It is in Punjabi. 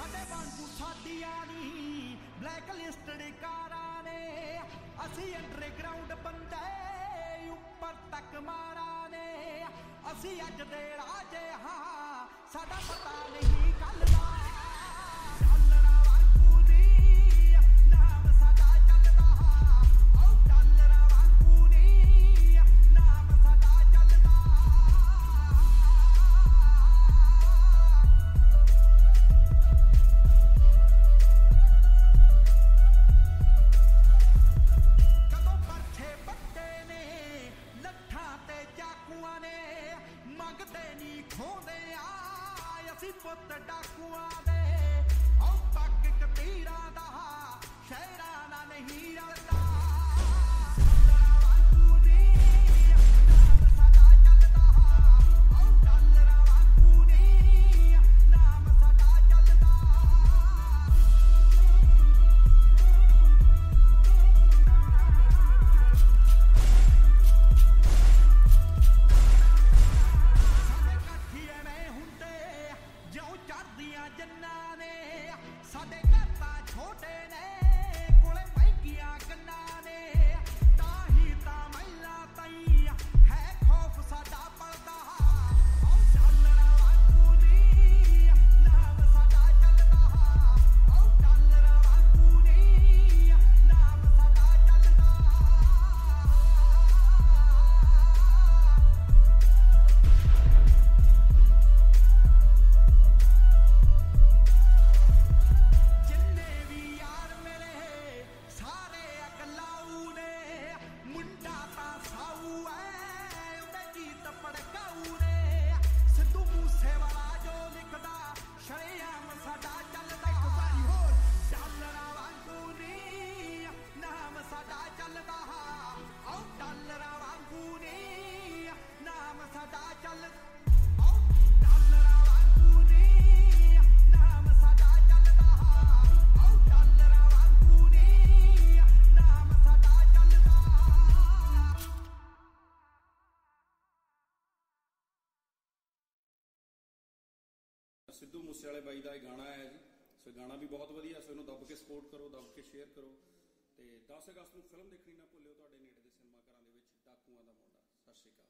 ਸਾਡੇ ਵਾਂਗੂ ਸਾਡੀਆਂ ਨੀ ਬਲੈਕ ਲਿਸਟਡ ਕਾਰਾਂ ਨੇ ਅਸੀਂ ਅੰਡਰਗਰਾਉਂਡ ਬੰਦੇ ਉੱਪਰ ਤੱਕ ਮਾਰਾਂ ਨੇ ਅਸੀਂ ਅੱਜ ਦੇ ਰਾਜੇ ਹਾਂ ਸਾਡਾ ਪਤਾ ਨਹੀਂ ਕੱਲ ਦਾ ਪੁੱਤ ਡਾਕੂਆਂ ਦੇ ਉਹ ਪੱਗ ਕਤੀਰਾਂ ਦਾ ਸ਼ਹਿਰਾਂ ਨਾਲ ਨਹੀਂ ਰਲਦਾ ਡਾਲਰਾਂ ਵਾਂਗੂ ਨੀ ਨਾਮ ਸਾਡਾ ਚੱਲਦਾ ਉਹ ਡਾਲਰਾਂ ਵਾਂਗੂ ਨੀ ਨਾਮ ਸਾਡਾ ਚੱਲਦਾ ਸਾਡੇ ਇਕੱਠੀ ਐਵੇਂ ਹੁੰਦੇ ਜਿਉਂ ਚੜ੍ਹਦੀਆਂ ਜੰਨਾਂ ਨੇ ਸਾਡੇ ਘਰ ਤਾਂ ਛੋਟੇ ਨੇ ਕੋਲੇ ਮਹਿੰਗੀਆਂ ਗੰਨਾਂ ਨੇ ਤਾਂ ਹੀ ਤਾਂ ਮਹਿਲਾਂ ਤਾਈਂ ਹੈ ਖੌਫ ਸਾਡਾ ਪਲਦਾ ਉਹ ਡਾਲਰਾਂ ਵਾਂਗੂ ਨੀ ਨਾਮ ਸਾਡਾ ਚੱਲਦਾ ਉਹ ਡਾਲਰਾਂ ਵਾਂਗੂ ਨੀ ਨਾਮ ਸਾਡਾ ਚੱਲਦਾ ਸਿੱਧੂ ਮੂਸੇਵਾਲੇ ਬਾਈ ਦਾ ਇਹ ਗਾਣਾ ਆਇਆ ਜੀ ਸੋ ਗਾਣਾ ਵੀ ਬਹੁਤ ਵਧੀਆ ਸੋ ਇਹਨੂੰ ਦੱਬ ਕੇ ਸਪੋਰਟ ਕਰੋ ਦੱਬ ਕੇ ਸ਼ੇਅਰ ਕਰੋ ਤੇ 10 ਅਗਸਤ ਨੂੰ ਫਿਲਮ ਦੇਖਣੀ ਨਾ ਭੁੱਲਿਓ ਤੁਹਾਡੇ ਨੇੜੇ ਦੇ ਸਿਨੇਮਾ ਘਰਾਂ ਦੇ ਵਿੱਚ ਡਾਕੂਆਂ ਦਾ ਮੁੰਡਾ। ਸਤਿ ਸ਼੍ਰੀ ਅਕਾਲ।